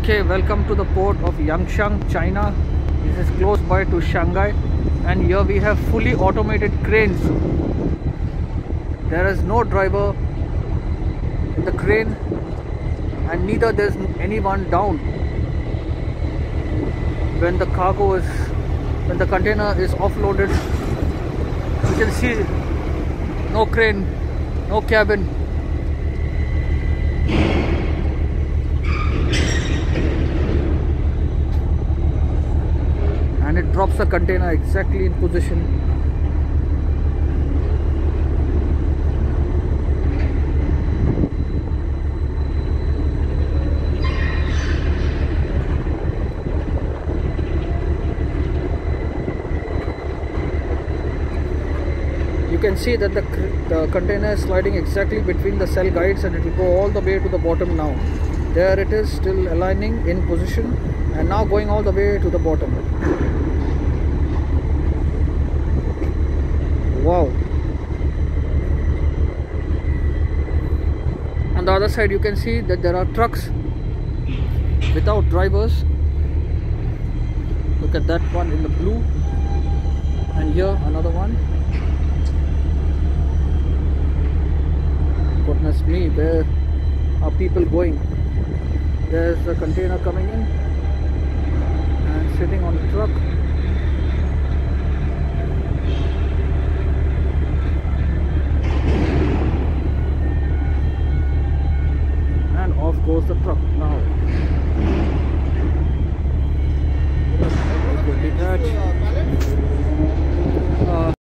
Okay, welcome to the port of Yangshan, China. This is close by to Shanghai, and here we have fully automated cranes. There is no driver in the crane, and neither there's anyone down. When the container is offloaded, you can see no crane, no cabin. And it drops the container exactly in position. You can see that the container is sliding exactly between the cell guides, and it will go all the way to the bottom now. There it is, still aligning in position, and now going all the way to the bottom. Wow. On the other side you can see that there are trucks without drivers. Look at that one in the blue, and here another one. Goodness me, where are people going? There's the container coming in and sitting on the truck. And off goes the truck.